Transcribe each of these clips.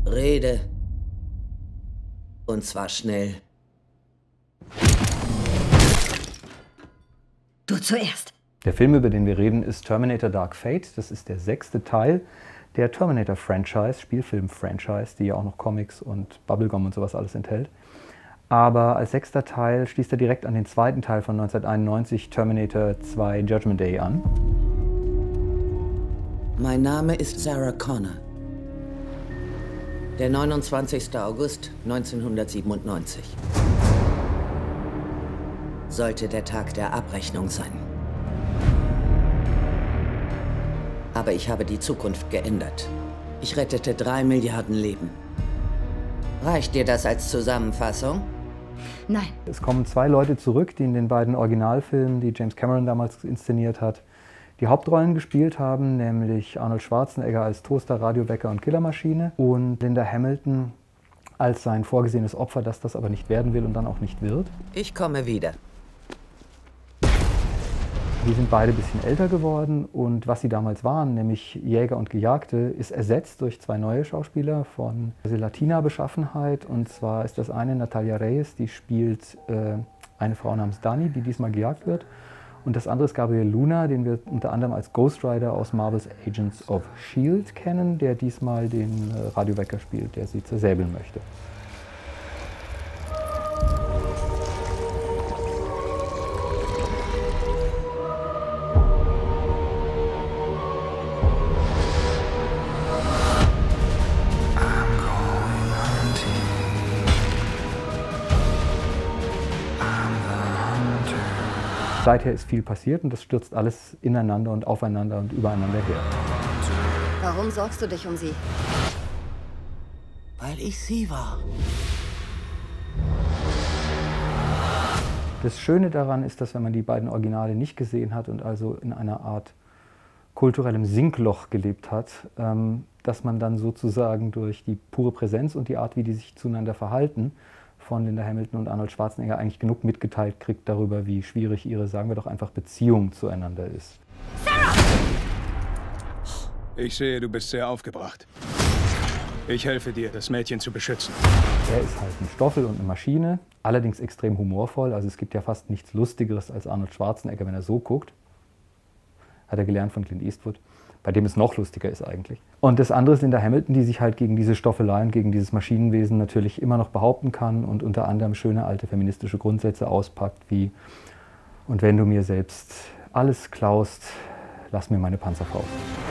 Rede. Und zwar schnell. Du zuerst. Der Film, über den wir reden, ist Terminator Dark Fate. Das ist der 6. Teil der Terminator-Franchise, Spielfilm-Franchise, die ja auch noch Comics und Bubblegum und sowas alles enthält. Aber als 6. Teil schließt er direkt an den 2. Teil von 1991, Terminator 2 Judgment Day, an. Mein Name ist Sarah Connor. Der 29. August 1997. Sollte der Tag der Abrechnung sein. Aber ich habe die Zukunft geändert. Ich rettete 3 Milliarden Leben. Reicht dir das als Zusammenfassung? Nein. Es kommen 2 Leute zurück, die in den beiden Originalfilmen, die James Cameron damals inszeniert hat, die Hauptrollen gespielt haben, nämlich Arnold Schwarzenegger als Toaster, Radiowecker und Killermaschine und Linda Hamilton als sein vorgesehenes Opfer, das aber nicht werden will und dann auch nicht wird. Ich komme wieder. Die sind beide ein bisschen älter geworden und was sie damals waren, nämlich Jäger und Gejagte, ist ersetzt durch 2 neue Schauspieler von Latina-Beschaffenheit. Und zwar ist das eine Natalia Reyes, die spielt eine Frau namens Dani, die diesmal gejagt wird. Und das andere ist Gabriel Luna, den wir unter anderem als Ghost Rider aus Marvel's Agents of S.H.I.E.L.D. kennen, der diesmal den Radiowecker spielt, der sie zersäbeln möchte. Seither ist viel passiert und das stürzt alles ineinander und aufeinander und übereinander her. Warum sorgst du dich um sie? Weil ich sie war. Das Schöne daran ist, dass wenn man die beiden Originale nicht gesehen hat und also in einer Art kulturellem Sinkloch gelebt hat, dass man dann sozusagen durch die pure Präsenz und die Art, wie die sich zueinander verhalten, von Linda Hamilton und Arnold Schwarzenegger eigentlich genug mitgeteilt kriegt darüber, wie schwierig ihre, sagen wir doch einfach, Beziehung zueinander ist. Sarah! Ich sehe, du bist sehr aufgebracht. Ich helfe dir, das Mädchen zu beschützen. Er ist halt ein Stoffel und eine Maschine, allerdings extrem humorvoll. Also es gibt ja fast nichts Lustigeres als Arnold Schwarzenegger, wenn er so guckt. Hat er gelernt von Clint Eastwood, bei dem es noch lustiger ist eigentlich. Und das andere ist Linda Hamilton, die sich halt gegen diese Stoffelei und gegen dieses Maschinenwesen natürlich immer noch behaupten kann und unter anderem schöne alte feministische Grundsätze auspackt wie: Und wenn du mir selbst alles klaust, lass mir meine Panzerfaust.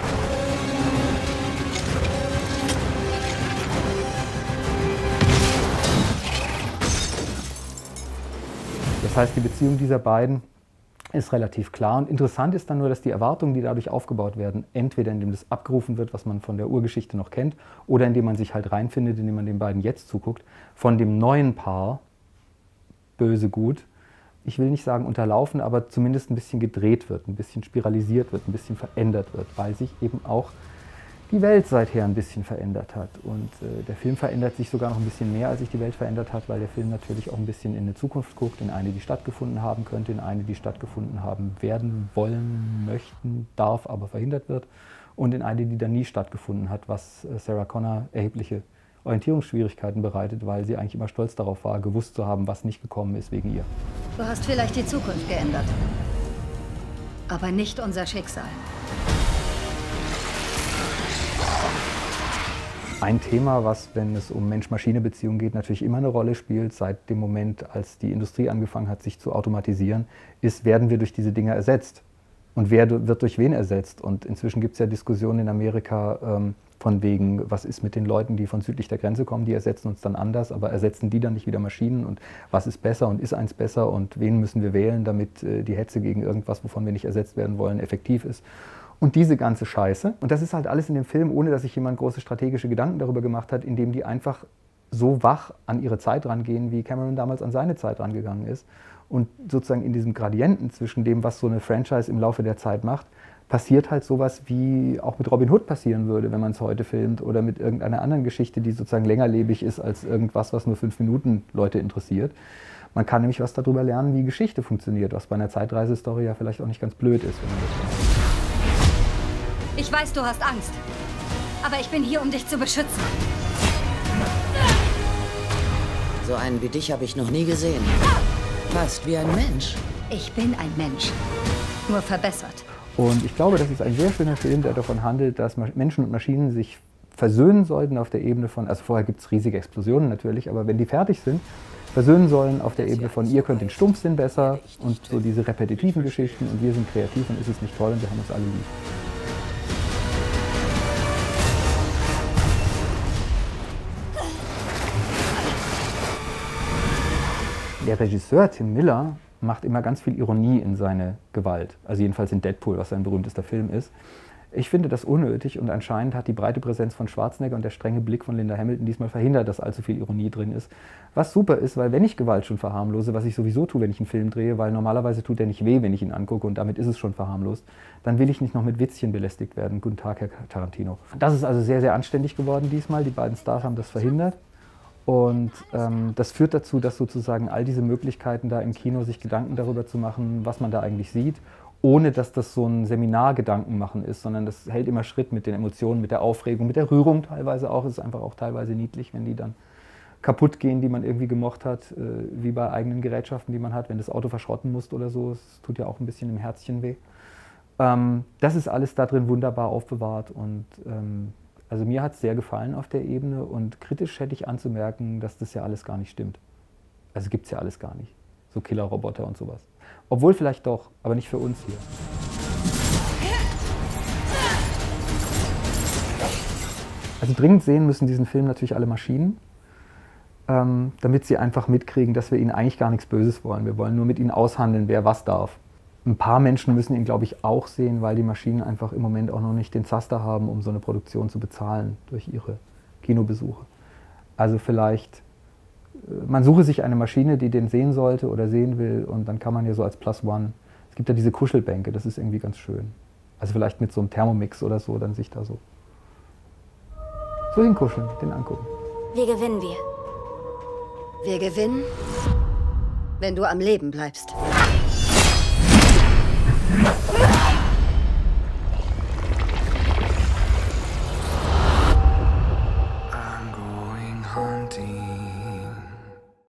Das heißt, die Beziehung dieser beiden ist relativ klar. Und interessant ist dann nur, dass die Erwartungen, die dadurch aufgebaut werden, entweder indem das abgerufen wird, was man von der Urgeschichte noch kennt, oder indem man sich halt reinfindet, indem man den beiden jetzt zuguckt, von dem neuen Paar, böse, gut, ich will nicht sagen unterlaufen, aber zumindest ein bisschen gedreht wird, ein bisschen spiralisiert wird, ein bisschen verändert wird, weil sich eben auch die Welt seither ein bisschen verändert hat. Und der Film verändert sich sogar noch ein bisschen mehr, als sich die Welt verändert hat, weil der Film natürlich auch ein bisschen in eine Zukunft guckt, in eine, die stattgefunden haben könnte, in eine, die stattgefunden haben werden, wollen, möchten, darf, aber verhindert wird, und in eine, die dann nie stattgefunden hat, was Sarah Connor erhebliche Orientierungsschwierigkeiten bereitet, weil sie eigentlich immer stolz darauf war, gewusst zu haben, was nicht gekommen ist wegen ihr. Du hast vielleicht die Zukunft geändert, aber nicht unser Schicksal. Ein Thema, was, wenn es um Mensch-Maschine-Beziehungen geht, natürlich immer eine Rolle spielt, seit dem Moment, als die Industrie angefangen hat, sich zu automatisieren, ist, werden wir durch diese Dinge ersetzt? Und wer wird durch wen ersetzt? Und inzwischen gibt es ja Diskussionen in Amerika von wegen, was ist mit den Leuten, die von südlich der Grenze kommen, die ersetzen uns dann anders, aber ersetzen die dann nicht wieder Maschinen? Und was ist besser und ist eins besser? Und wen müssen wir wählen, damit die Hetze gegen irgendwas, wovon wir nicht ersetzt werden wollen, effektiv ist? Und diese ganze Scheiße, und das ist halt alles in dem Film, ohne dass sich jemand große strategische Gedanken darüber gemacht hat, indem die einfach so wach an ihre Zeit rangehen, wie Cameron damals an seine Zeit rangegangen ist. Und sozusagen in diesem Gradienten zwischen dem, was so eine Franchise im Laufe der Zeit macht, passiert halt sowas, wie auch mit Robin Hood passieren würde, wenn man es heute filmt, oder mit irgendeiner anderen Geschichte, die sozusagen längerlebig ist als irgendwas, was nur 5 Minuten Leute interessiert. Man kann nämlich was darüber lernen, wie Geschichte funktioniert, was bei einer Zeitreisestory ja vielleicht auch nicht ganz blöd ist, wenn man das macht. Ich weiß, du hast Angst, aber ich bin hier, um dich zu beschützen. So einen wie dich habe ich noch nie gesehen. Fast wie ein Mensch. Ich bin ein Mensch. Nur verbessert. Und ich glaube, das ist ein sehr schöner Film, der davon handelt, dass Menschen und Maschinen sich versöhnen sollten auf der Ebene von, also vorher gibt es riesige Explosionen natürlich, aber wenn die fertig sind, versöhnen sollen auf der Ebene von, ihr könnt den Stumpfsinn besser und so diese repetitiven Geschichten und wir sind kreativ und ist es nicht toll und wir haben uns alle lieb. Der Regisseur Tim Miller macht immer ganz viel Ironie in seine Gewalt, also jedenfalls in Deadpool, was sein berühmtester Film ist. Ich finde das unnötig und anscheinend hat die breite Präsenz von Schwarzenegger und der strenge Blick von Linda Hamilton diesmal verhindert, dass allzu viel Ironie drin ist. Was super ist, weil wenn ich Gewalt schon verharmlose, was ich sowieso tue, wenn ich einen Film drehe, weil normalerweise tut der nicht weh, wenn ich ihn angucke und damit ist es schon verharmlost, dann will ich nicht noch mit Witzchen belästigt werden. Guten Tag, Herr Tarantino. Das ist also sehr, sehr anständig geworden diesmal. Die beiden Stars haben das verhindert. Und das führt dazu, dass sozusagen all diese Möglichkeiten da im Kino, sich Gedanken darüber zu machen, was man da eigentlich sieht, ohne dass das so ein Seminargedanken machen ist, sondern das hält immer Schritt mit den Emotionen, mit der Aufregung, mit der Rührung teilweise auch. Es ist einfach auch teilweise niedlich, wenn die dann kaputt gehen, die man irgendwie gemocht hat, wie bei eigenen Gerätschaften, die man hat, wenn das Auto verschrotten muss oder so. Es tut ja auch ein bisschen im Herzchen weh. Das ist alles da drin wunderbar aufbewahrt und also mir hat es sehr gefallen auf der Ebene und kritisch hätte ich anzumerken, dass das ja alles gar nicht stimmt. Also gibt es ja alles gar nicht. So Killerroboter und sowas. Obwohl vielleicht doch, aber nicht für uns hier. Also dringend sehen müssen diesen Film natürlich alle Maschinen, damit sie einfach mitkriegen, dass wir ihnen eigentlich gar nichts Böses wollen. Wir wollen nur mit ihnen aushandeln, wer was darf. Ein paar Menschen müssen ihn, glaube ich, auch sehen, weil die Maschinen einfach im Moment auch noch nicht den Zaster haben, um so eine Produktion zu bezahlen durch ihre Kinobesuche. Also vielleicht, man suche sich eine Maschine, die den sehen sollte oder sehen will und dann kann man ja so als Plus One, es gibt ja diese Kuschelbänke, das ist irgendwie ganz schön. Also vielleicht mit so einem Thermomix oder so, dann sich da so hinkuscheln, den angucken. Wie gewinnen wir? Wir gewinnen, wenn du am Leben bleibst.